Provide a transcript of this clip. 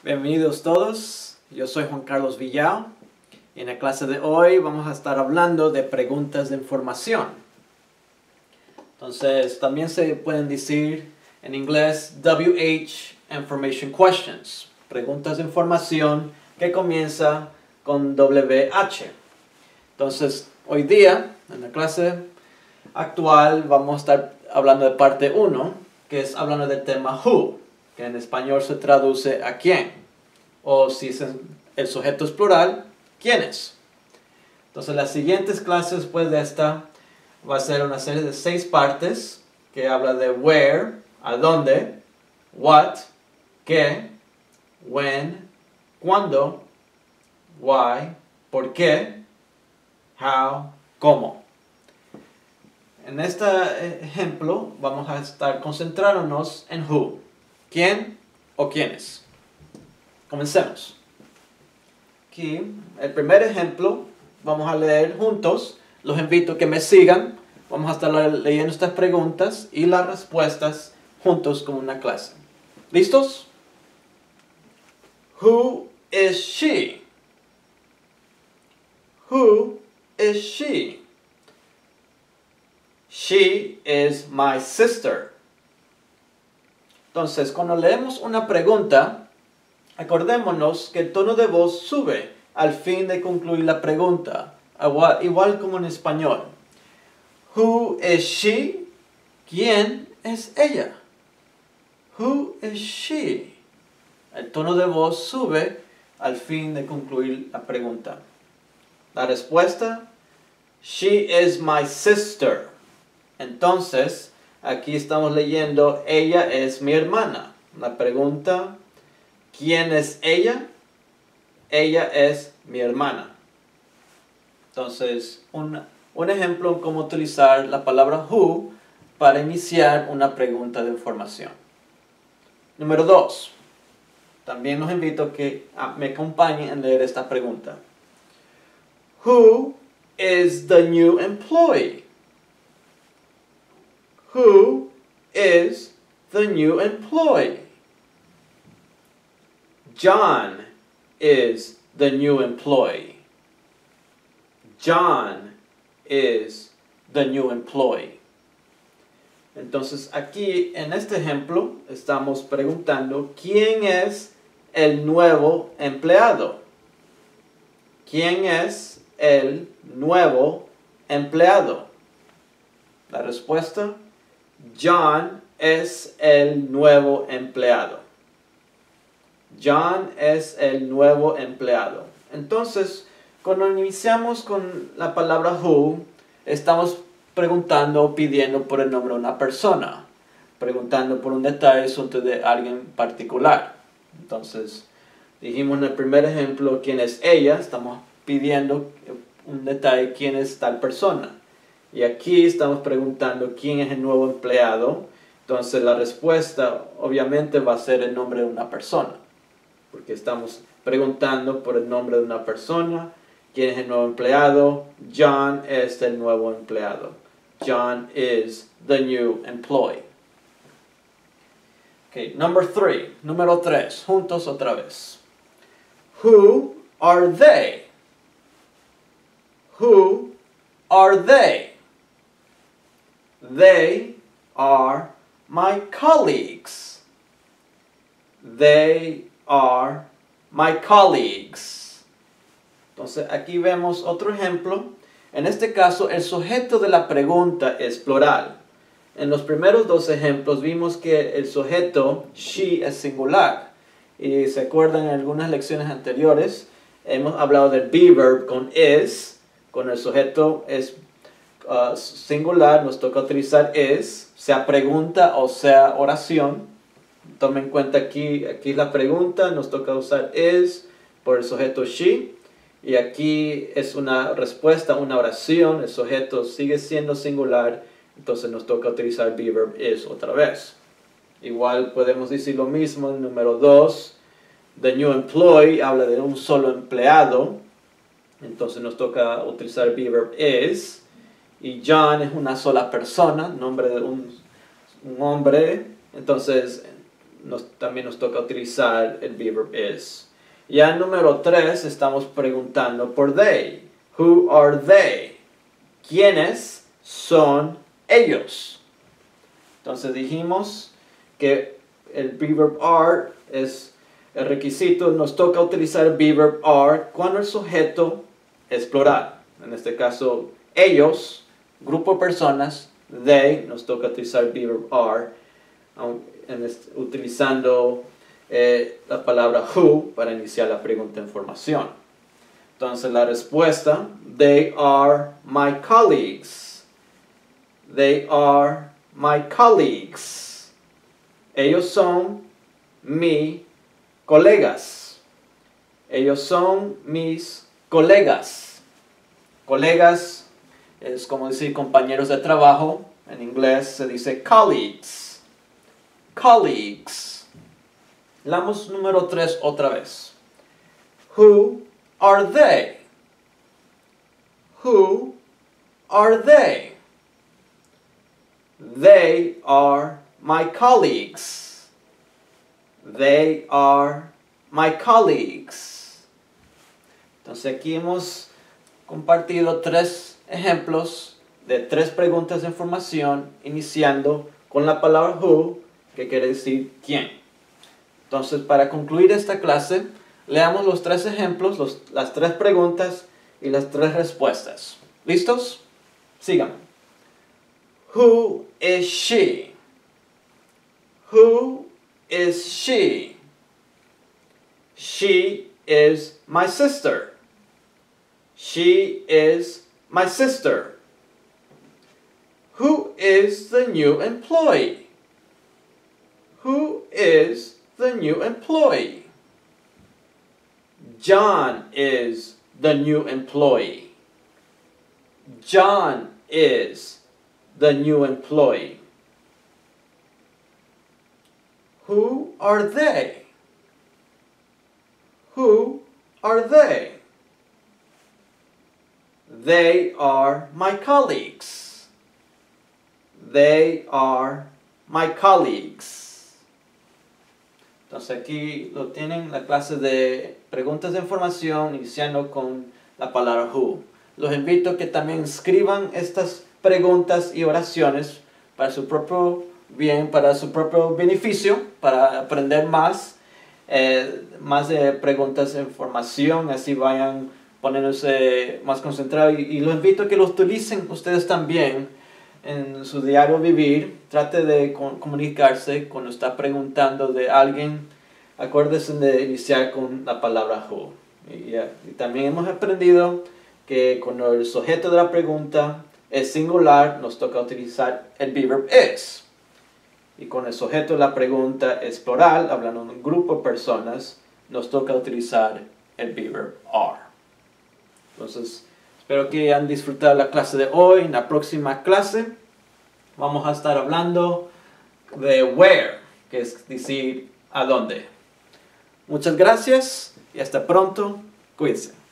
Bienvenidos todos, yo soy Juan Carlos Villao y en la clase de hoy vamos a estar hablando de preguntas de información. Entonces también se pueden decir en inglés WH Information Questions, preguntas de información que comienza con WH. Entonces hoy día en la clase actual vamos a estar hablando de parte 1, que es hablando del tema who, que en español se traduce a quién, o si el sujeto es plural, quiénes. Entonces las siguientes clases después de esta va a ser una serie de 6 partes que habla de where, a dónde, what, qué, when, cuándo, why, por qué, how, cómo. En este ejemplo vamos a estar concentrándonos en who, quién o quiénes. Comencemos. Aquí, el primer ejemplo, vamos a leer juntos. Los invito a que me sigan. Vamos a estar leyendo estas preguntas y las respuestas juntos como una clase. ¿Listos? Who is she? Who is she? She is my sister. Entonces, cuando leemos una pregunta, acordémonos que el tono de voz sube al fin de concluir la pregunta, igual como en español. Who is she? ¿Quién es ella? Who is she? El tono de voz sube al fin de concluir la pregunta. La respuesta, she is my sister. Entonces, aquí estamos leyendo, ella es mi hermana. La pregunta, ¿quién es ella? Ella es mi hermana. Entonces, un ejemplo de cómo utilizar la palabra who para iniciar una pregunta de información. Número 2. También los invito a que me acompañen en leer esta pregunta. Who is the new employee? Who is the new employee? John is the new employee. John is the new employee. Entonces aquí en este ejemplo estamos preguntando ¿quién es el nuevo empleado? ¿Quién es el nuevo empleado? La respuesta, John es el nuevo empleado. John es el nuevo empleado. Entonces, cuando iniciamos con la palabra who, estamos preguntando o pidiendo por el nombre de una persona. Preguntando por un detalle asunto de alguien particular. Entonces, dijimos en el primer ejemplo quién es ella. Estamos pidiendo un detalle quién es tal persona. Y aquí estamos preguntando quién es el nuevo empleado. Entonces la respuesta obviamente va a ser el nombre de una persona. Porque estamos preguntando por el nombre de una persona. ¿Quién es el nuevo empleado? John es el nuevo empleado. John is the new employee. Okay, número 3. Juntos otra vez. Who are they? Who are they? They are my colleagues. They are my colleagues. Entonces aquí vemos otro ejemplo. En este caso el sujeto de la pregunta es plural. En los primeros 2 ejemplos vimos que el sujeto she es singular. Y se acuerdan en algunas lecciones anteriores hemos hablado del be verb con is. Con el sujeto es singular, nos toca utilizar is, sea pregunta o sea oración. Tomen en cuenta aquí es la pregunta, nos toca usar is por el sujeto she. Y aquí es una respuesta, una oración, el sujeto sigue siendo singular, entonces nos toca utilizar be verb is otra vez. Igual podemos decir lo mismo en número 2, the new employee habla de un solo empleado, entonces nos toca utilizar be verb is. Y John es una sola persona, nombre de un hombre, entonces también nos toca utilizar el verb is. Ya en número 3 estamos preguntando por they. Who are they? ¿Quiénes son ellos? Entonces dijimos que el verb are es el requisito. Nos toca utilizar el verb are cuando el sujeto es plural. En este caso, ellos, grupo de personas. They, nos toca utilizar el verb are utilizando la palabra who para iniciar la pregunta en formación. Entonces la respuesta, they are my colleagues. They are my colleagues. Ellos son mis colegas. Ellos son mis colegas. Colegas es como decir compañeros de trabajo. En inglés se dice colleagues. Colleagues. Leamos número 3 otra vez. Who are they? Who are they? They are my colleagues. They are my colleagues. Entonces aquí hemos compartido 3 ejemplos de 3 preguntas de información iniciando con la palabra who, que quiere decir quién. Entonces, para concluir esta clase, leamos los 3 ejemplos, las 3 preguntas y las 3 respuestas. ¿Listos? Síganme. Who is she? Who is she? She is my sister. She is my sister. Who is the new employee? Who is the new employee? John is the new employee. John is the new employee. Who are they? Who are they? They are my colleagues. They are my colleagues. Entonces aquí lo tienen, la clase de preguntas de información iniciando con la palabra who. Los invito a que también escriban estas preguntas y oraciones para su propio bien, para su propio beneficio, para aprender más de preguntas de información, así vayan poniéndose más concentrados. Y los invito a que los utilicen ustedes también en su diario vivir. Trate de comunicarse cuando está preguntando de alguien. Acuérdense de iniciar con la palabra who. Y también hemos aprendido que cuando el sujeto de la pregunta es singular, nos toca utilizar el verb is. Y cuando el sujeto de la pregunta es plural, hablando de un grupo de personas, nos toca utilizar el verb are. Entonces, espero que hayan disfrutado la clase de hoy. En la próxima clase vamos a estar hablando de where, que es decir a dónde. Muchas gracias y hasta pronto. Cuídense.